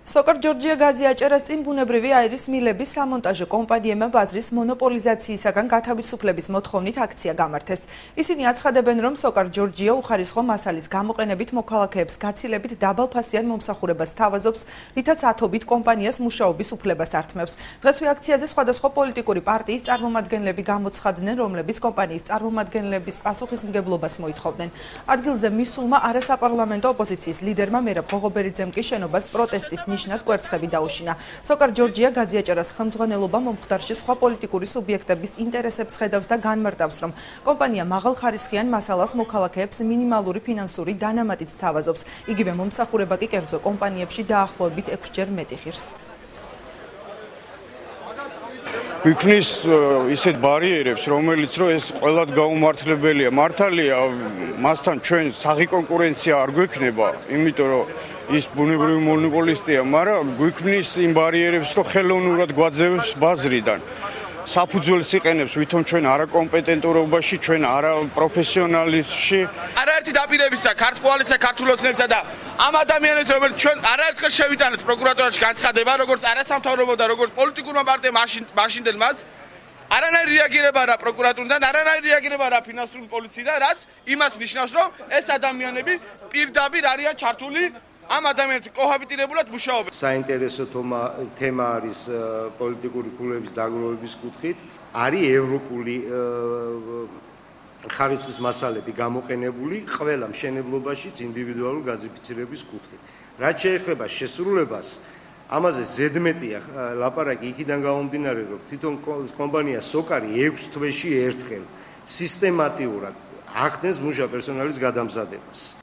სოკარ ჯორჯია გაზი-აჭარას წინ ბუნებრივი აირის მილების სამონტაჟო კომპანიებმა ბაზრის მონოპოლიზაციისაგან გათავისუფლების მოთხოვნით აქცია გამართეს. ისინი აცხადებენ, რომ სოკარ ჯორჯია უხარისხო მასალის გამოყენებით მოქალაქეებს გაცილებით დაბალფასიან მომსახურებას თავაზობს, რითაც ათობით კომპანიას მუშაობის უფლებას ართმევს. დღესვე აქციაზე სხვადასხვა პოლიტიკური პარტიის წარმომადგენლები გამოცხადდნენ, რომლებიც კომპანიის წარმომადგენლების პასუხისმგებლობას მოითხოვდნენ. ადგილზე მისულმა არასაპარლამენტო ოპოზიციის ლიდერმა მერაბ ღოღობერიძემ კი შენობას პროტესტის ნიშნად კვერცხები დაუშინა. სოკარ ჯორჯია გაზი-აჭარას ხელმძღვანელობა მომხდარში სხვა პოლიტიკური სუბიექტების ინტერესებს ხედავს და განმარტავს, რომ კომპანია მაღალხარისხიან მასალას მოქალაქეებს მინიმალური ფინანსური დანამატით სთავაზობს. იგივე მომსახურება კი კერძო კომპანიებში დაახლოებით 6-ჯერ მეტი ღირს. გვიქმნის ისეთ ბარიერებს, რომელიც რომ ეს ყველად გაუმართლებელია. მართალია, მასთან ჩვენ საღი კონკურენცია არ გვექნება, იმიტომ რომ ის ბუნებრივი მონოპოლისტია, მაგრამ გვიქმნის იმ ბარიერებს, რომ ხელოვნურად გვაძევებს ბაზრიდან. საფუძველს იყენებს ვითომ ჩვენ არაკომპეტენტურობაში, ჩვენ არაპროფესიონალიზმში. არაერთი დაპირებისა ქართულისა, ქართულ ოცნებისა და ამ ადამიანებს, რომელიც ჩვენ არაერთხელ შევიტანეთ პროკურატურაში განცხადება, როგორც არასამთავრობო და როგორც პოლიტიკურმა პარტიამ მაშინდელმაც, არანაირი რეაგირება არა პროკურატურიდან, არანაირი რეაგირება არა ფინანსური პოლიციიდან, რაც იმას ნიშნავს, რომ ეს ადამიანები პირდაპირ არიან ჩართული ამ ადამიანებთან კოჰაბიტირებულად მუშაობენ. საინტერესო თემა არის პოლიტიკური ქულების დაგროვების კუთხით. არის ევროპული ხარისხის მასალები გამოყენებული ყველა მშენებლობაშიც ინდივიდუალური გაზიფიცირების კუთხით. რაც შეეხება შესრულებას, ამაზე ზედმეტია ლაპარაკი იქიდან გამომდინარე, რომ თვითონ კომპანია სოკარი 6 თვეში ერთხელ სისტემატიურად ახდენს მუშა პერსონალის გადამზადებას.